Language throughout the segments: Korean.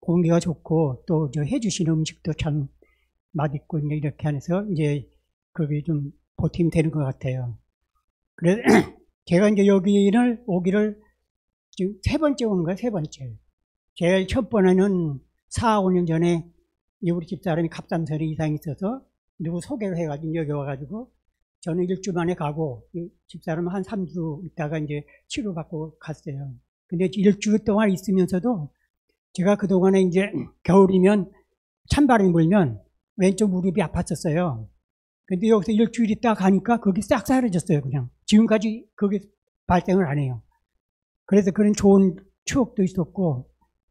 공기가 좋고 또 해주시는 음식도 참 맛있고 이제 이렇게 해서 이제 그게 좀 보탬이 되는 것 같아요. 그래서 제가 이제 여기를 오기를 지금 세 번째 오는 거예요, 세 번째. 제일 첫 번에는 4, 5년 전에 우리 집사람이 갑상선에 이상이 있어서 누구 소개를 해가지고 여기 와가지고 저는 일주 만에 가고 집사람은 한 3주 있다가 이제 치료받고 갔어요. 근데 일주 동안 있으면서도 제가 그동안에 이제 겨울이면 찬바람이 불면 왼쪽 무릎이 아팠었어요. 근데 여기서 일주일 있다 가니까 그게 싹 사라졌어요, 그냥. 지금까지 그게 발생을 안 해요. 그래서 그런 좋은 추억도 있었고,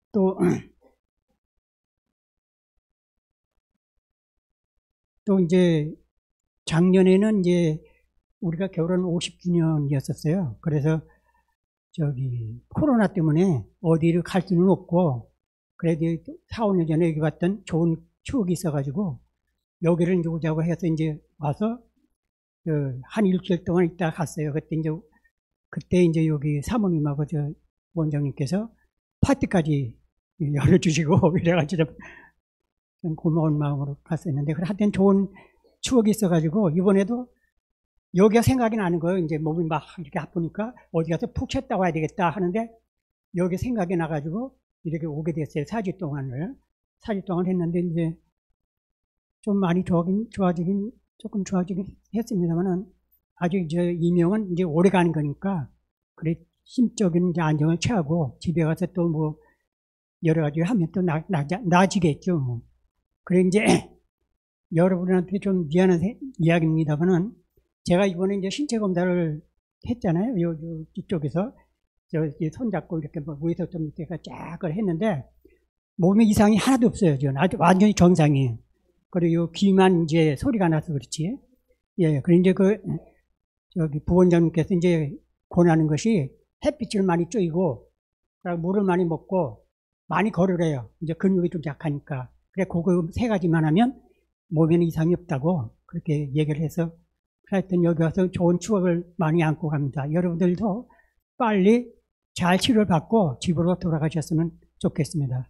또 이제 작년에는 이제 우리가 결혼 50주년이었었어요. 그래서 코로나 때문에 어디를 갈 수는 없고, 그래도 4, 5년 전에 여기 왔던 좋은 추억이 있어가지고, 여기를 이제 오자고 해서 이제 와서, 한 일주일 동안 있다 갔어요. 그때 이제 여기 사모님하고 원장님께서 파티까지 열어주시고, 이래가지고 좀 고마운 마음으로 갔었는데, 하여튼 좋은 추억이 있어가지고, 이번에도 여기가 생각이 나는 거예요. 이제 몸이 막 이렇게 아프니까 어디 가서 푹 쉬었다 와야 되겠다 하는데, 여기 생각이 나가지고 이렇게 오게 됐어요. 4주 동안을. 4주 동안 했는데, 이제 좀 많이 조금 좋아지긴 했습니다만은, 아주 이명은 이제 오래 가는 거니까, 그래, 심적인 이제 안정을 취하고, 집에 가서 또 뭐, 여러 가지 하면 또 나아지겠죠. 뭐. 그래, 이제, 여러분한테 좀 미안한 이야기입니다만은, 제가 이번에 이제 신체 검사를 했잖아요. 이쪽에서. 손잡고 이렇게 뭐 위에서 좀 이렇게 쫙을 했는데, 몸에 이상이 하나도 없어요. 지금 아주 완전히 정상이에요. 그리고 귀만 이제 소리가 나서 그렇지. 예, 그래 이제 부원장님께서 이제 권하는 것이 햇빛을 많이 쬐고, 물을 많이 먹고, 많이 걸으래요. 이제 근육이 좀 약하니까. 그래, 그거 세 가지만 하면 몸에는 이상이 없다고 그렇게 얘기를 해서, 하여튼 여기 와서 좋은 추억을 많이 안고 갑니다. 여러분들도 빨리 잘 치료를 받고 집으로 돌아가셨으면 좋겠습니다.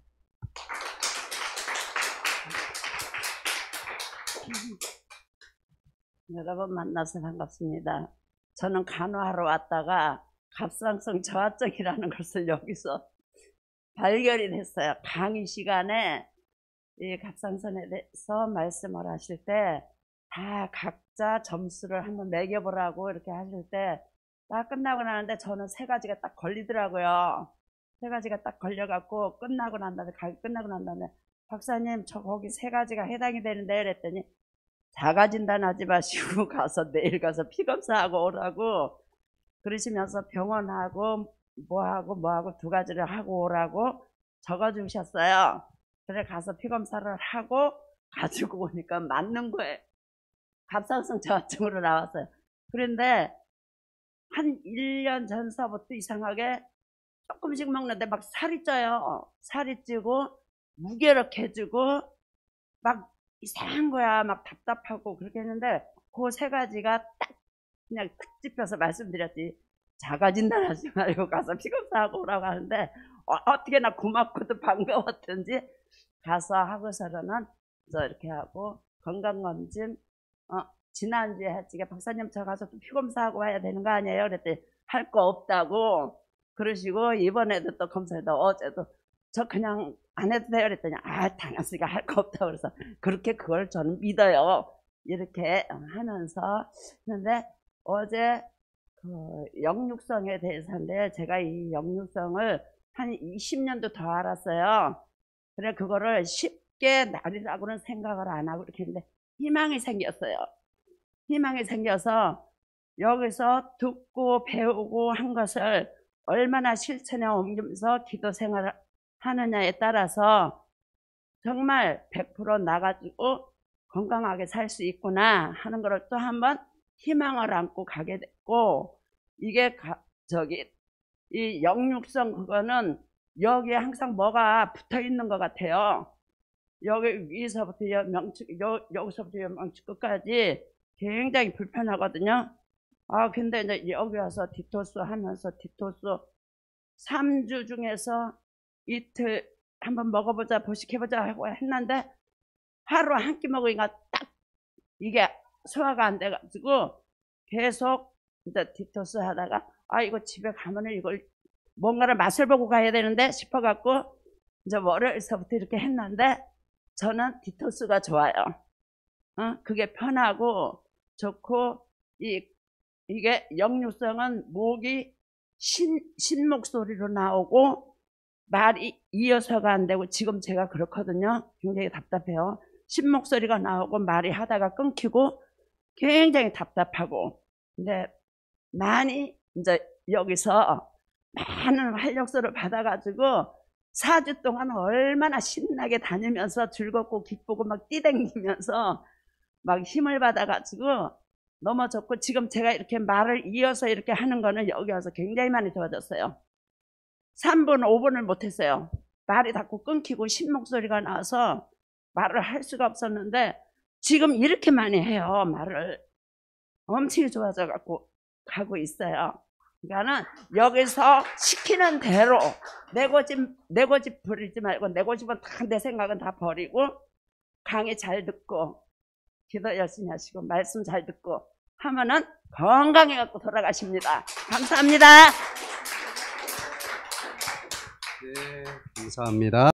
여러분 만나서 반갑습니다. 저는 간호하러 왔다가 갑상선 저하증이라는 것을 여기서 발견이 됐어요. 강의 시간에 이 갑상선에 대해서 말씀을 하실 때 다 각자 점수를 한번 매겨보라고 이렇게 하실 때 딱 끝나고 나는데 저는 세 가지가 딱 걸리더라고요. 세 가지가 딱 걸려갖고 끝나고 난 다음에 박사님 저 거기 세 가지가 해당이 되는데 그랬더니 자가진단하지 마시고 가서 내일 가서 피검사하고 오라고 그러시면서 병원하고 뭐하고 두 가지를 하고 오라고 적어주셨어요. 그래 가서 피검사를 하고 가지고 오니까 맞는 거예요. 갑상선 저하증으로 나왔어요. 그런데 한 1년 전서부터 이상하게 조금씩 먹는데 막 살이 쪄요. 살이 찌고 무기력해지고 막 이상한 거야. 막 답답하고 그렇게 했는데 그 세 가지가 딱 그냥 탁 짚혀서 말씀드렸지. 자가진단하지 말고 가서 피검사하고 오라고 하는데 어떻게 나 고맙고도 반가웠던지 가서 하고서는 이렇게 하고 건강검진 지난주에 했지. 박사님 저 가서 또 피검사하고 와야 되는 거 아니에요? 그랬더니 할 거 없다고 그러시고 이번에도 또 검사해도 어제도 저 그냥 안 해도 돼요? 그랬더니 당연스가 할 거 없다고 그래서 그렇게 그걸 저는 믿어요. 이렇게 하면서 했는데 어제 그 역류성에 대해서인데 제가 이 역류성을 한 20년도 더 알았어요. 그래 그거를 쉽게 날이라고는 생각을 안 하고 이렇게 했는데 희망이 생겼어요. 희망이 생겨서 여기서 듣고 배우고 한 것을 얼마나 실천에 옮기면서 기도 생활을 하느냐에 따라서 정말 100% 나가지고 건강하게 살 수 있구나 하는 것을 또 한번 희망을 안고 가게 됐고 이게 이 역류성 그거는 여기에 항상 뭐가 붙어 있는 것 같아요. 여기 위에서부터 여기서부터 명치 끝까지 굉장히 불편하거든요. 근데 이제 여기 와서 디토스 하면서 디토스 3주 중에서 이틀 한번 먹어보자, 보식해보자 하고 했는데 하루 한 끼 먹으니까 딱 이게 소화가 안 돼가지고 계속 이제 디토스 하다가 아 이거 집에 가면은 이걸 뭔가를 맛을 보고 가야 되는데 싶어갖고 이제 월요일서부터 이렇게 했는데 저는 디토스가 좋아요. 그게 편하고 좋고 이게 역류성은 목이 신 목소리로 나오고 말이 이어서가 안 되고 지금 제가 그렇거든요. 굉장히 답답해요. 신 목소리가 나오고 말이 하다가 끊기고 굉장히 답답하고 근데 많이 이제 여기서 많은 활력소를 받아가지고 4주 동안 얼마나 신나게 다니면서 즐겁고 기쁘고 막 뛰댕기면서 막 힘을 받아가지고 너무 좋고 지금 제가 이렇게 말을 이어서 이렇게 하는 거는 여기 와서 굉장히 많이 좋아졌어요. 3분, 5분을 못했어요. 말이 자꾸 끊기고 신목소리가 나서 말을 할 수가 없었는데 지금 이렇게 많이 해요. 말을 엄청 좋아져갖고 가고 있어요. 그러니까는 여기서 시키는 대로 내 고집 부리지 말고 내 고집은 다 내 생각은 다 버리고 강의 잘 듣고 기도 열심히 하시고 말씀 잘 듣고 하면은 건강해 갖고 돌아가십니다. 감사합니다. 네, 감사합니다.